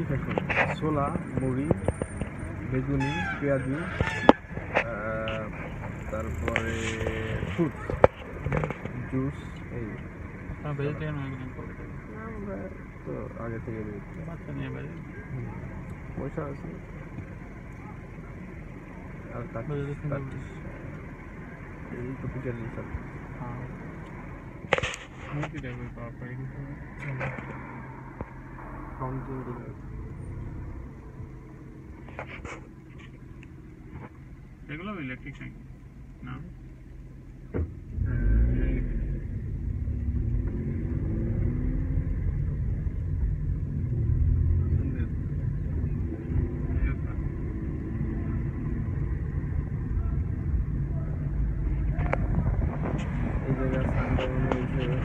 দেখুন ছোলা মুড়ি বেগুনি পেঁয়াজু তারপরে ফ্রুটস জুস এই আমরা তো আগে থেকে পয়সা আছে আর এই তো পিটার স্যার এগুলো ইলেকট্রিক সাইকেল না এই জায়গা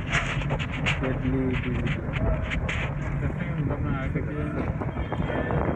সানডে